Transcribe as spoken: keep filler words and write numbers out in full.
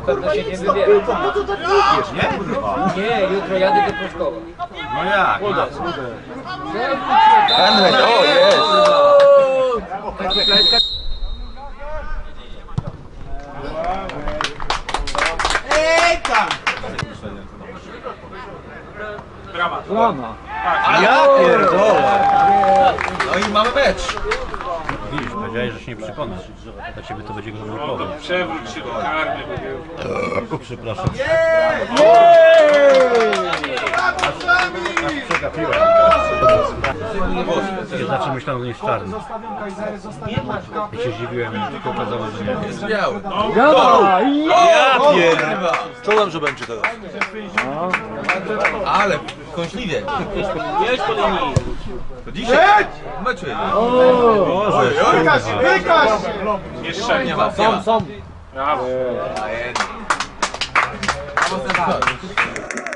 pewno się nie wybiera. No to tak idziesz, nie? Kurwa. Nie, jutro jadę do Pruszkowa. No jak? Henryk, o jest! Ej tam! Brama. Ja pierdolę! No i mamy mecz! Widzisz, powiedziałeś, że się nie przekonasz. Dla ciebie to będzie grupowe. Przewróć się do karny. Przepraszam. Przegapiłem. Ja zawsze myślałem, że nie jest czarny. I się zdziwiłem, i tylko okazało, że nie. Jest biały. Brawa! Ja pierdolę! Czułem, że będzie teraz. Ale kąśliwie. Jedź po linii. To dzisiaj w meczu jest. Boże, Wykaż, wykaż! Jeszcze Nie ma, nie ma. Są. brawo. A jeden.